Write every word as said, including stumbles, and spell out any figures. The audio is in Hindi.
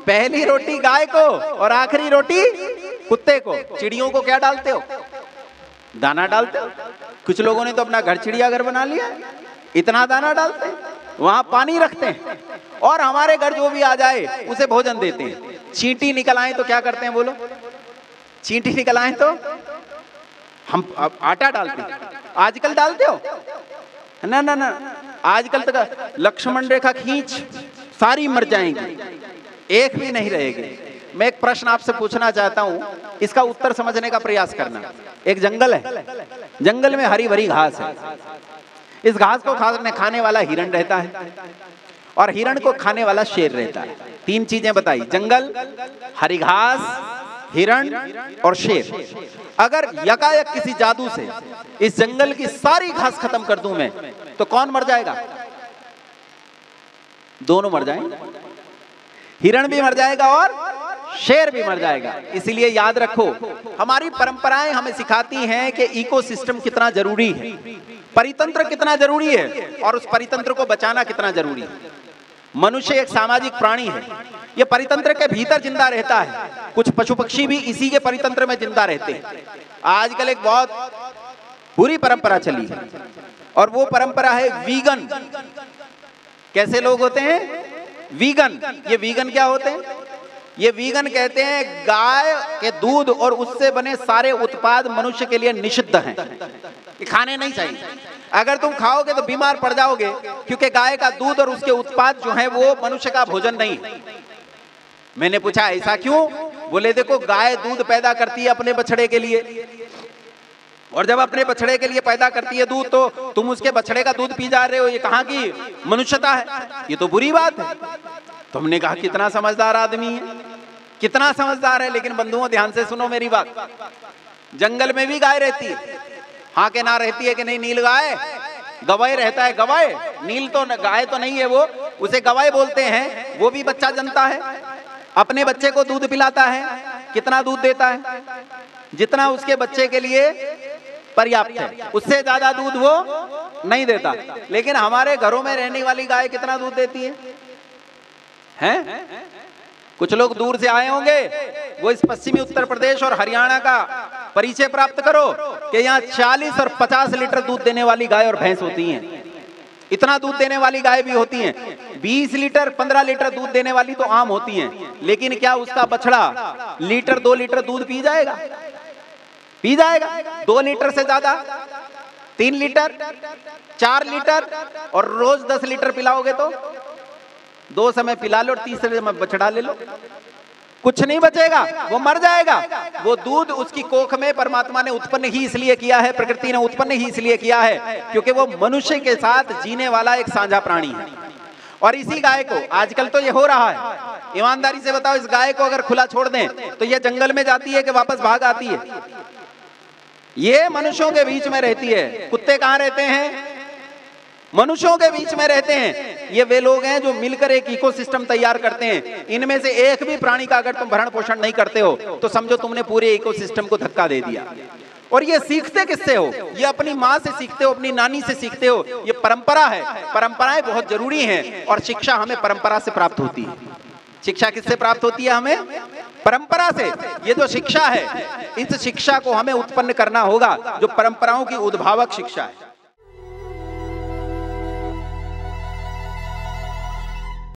पहली रोटी गाय को और आखिरी रोटी कुत्ते को। चिड़ियों को क्या डालते हो? दाना डालते हो। कुछ लोगों ने तो अपना घर चिड़ियाघर बना लिया है, इतना दाना डालते हैं, वहां पानी रखते हैं, और हमारे घर जो भी आ जाए उसे भोजन देते हैं। चींटी निकल आए तो क्या करते हैं बोलो? चींटी निकल आए तो हम आटा डालते हैं। आजकल डालते हो? ना ना ना, आजकल तक लक्ष्मण रेखा खींच, सारी मर जाएंगी, एक भी नहीं रहेगी। मैं एक प्रश्न आपसे पूछना चाहता हूं, इसका उत्तर समझने का प्रयास करना। एक जंगल है, जंगल में हरी भरी घास है। इस घास को खाने खाने वाला हिरण रहता है और हिरण को खाने वाला शेर रहता है। तीन चीजें बताई, जंगल, हरी घास, हिरण और शेर। अगर यकायक किसी जादू से इस जंगल की सारी घास खत्म कर दूं मैं, तो कौन मर जाएगा? दोनों मर जाएंगे, हिरण भी मर जाएगा और शेर भी मर जाएगा। इसीलिए याद रखो, हमारी परंपराएं हमें सिखाती हैं कि इकोसिस्टम कितना जरूरी है, परितंत्र कितना जरूरी है, और उस परितंत्र को बचाना कितना जरूरी है। मनुष्य एक सामाजिक प्राणी है, यह परितंत्र के भीतर जिंदा रहता है। कुछ पशु पक्षी भी इसी के परितंत्र में जिंदा रहते हैं। आजकल एक बहुत बुरी परंपरा चली है, और वो परंपरा है वीगन। कैसे लोग होते हैं? वीगन। ये वीगन क्या होते हैं? ये वीगन कहते हैं गाय के दूध और उससे बने सारे उत्पाद मनुष्य के लिए निषिद्ध हैं, ये खाने नहीं चाहिए। अगर तुम खाओगे तो बीमार पड़ जाओगे, क्योंकि गाय का दूध और उसके उत्पाद जो हैं वो मनुष्य का भोजन नहीं। मैंने पूछा ऐसा क्यों? बोले देखो, गाय दूध पैदा करती है अपने बछड़े के लिए, और जब अपने बछड़े के लिए पैदा करती है दूध, तो तुम उसके बछड़े का दूध पी जा रहे हो, ये कहाँ की मनुष्यता है? ये तो बुरी बात है। तुमने कहा कितना समझदार आदमी है, कितना समझदार है। लेकिन बंधुओं ध्यान से सुनो मेरी बात, जंगल में भी गाय रहती है। हाँ के ना रहती है कि नहीं? नील गाय, गवाय रहता है। गवाय, नील तो गाय तो नहीं है, वो उसे गवाय बोलते हैं। वो भी बच्चा जनता है, अपने बच्चे को दूध पिलाता है। कितना दूध देता है? जितना उसके बच्चे के लिए पर्याप्त है, उससे ज्यादा दूध वो नहीं देता। लेकिन हमारे घरों में रहने वाली गाय कितना दूध देती है? हैं? कुछ लोग दूर से आए होंगे, वो इस पश्चिमी उत्तर प्रदेश और हरियाणा का परिचय प्राप्त करो कि यहाँ चालीस और पचास लीटर दूध देने वाली गाय और भैंस होती हैं। इतना दूध देने वाली गाय भी होती हैं। बीस लीटर पंद्रह लीटर दूध देने वाली तो आम होती हैं। लेकिन क्या उसका बछड़ा लीटर दो लीटर दूध पी जाएगा? पी जाएगा। दो लीटर से ज्यादा, तीन लीटर, चार लीटर, और रोज दस लीटर पिलाओगे तो दो समय पिला लो और तीसरे समय बछड़ा ले लो, कुछ नहीं बचेगा, वो मर जाएगा। वो दूध उसकी कोख में परमात्मा ने उत्पन्न ही इसलिए किया है, प्रकृति ने उत्पन्न ही इसलिए किया है, क्योंकि वो मनुष्य के साथ जीने वाला एक साझा प्राणी है। और इसी गाय को आजकल तो ये हो रहा है। ईमानदारी से बताओ, इस गाय को अगर खुला छोड़ दें तो ये जंगल में जाती है कि वापस भाग आती है? ये मनुष्यों के बीच में रहती है। कुत्ते कहाँ रहते हैं? मनुष्यों के बीच में रहते हैं। ये वे लोग हैं जो मिलकर एक इकोसिस्टम तैयार करते हैं। इनमें से एक भी प्राणी का अगर तुम भरण पोषण नहीं करते हो तो समझो तुमने पूरे इकोसिस्टम को धक्का दे दिया। और ये सीखते किससे हो? ये अपनी माँ से सीखते हो, अपनी नानी से सीखते हो। ये परंपरा है। परंपराएं बहुत जरूरी हैं, और शिक्षा हमें परंपरा से प्राप्त होती है। शिक्षा किससे प्राप्त होती है? हमें परंपरा से। ये जो शिक्षा है, इस शिक्षा को हमें उत्पन्न करना होगा, जो परंपराओं की उद्भावक शिक्षा है।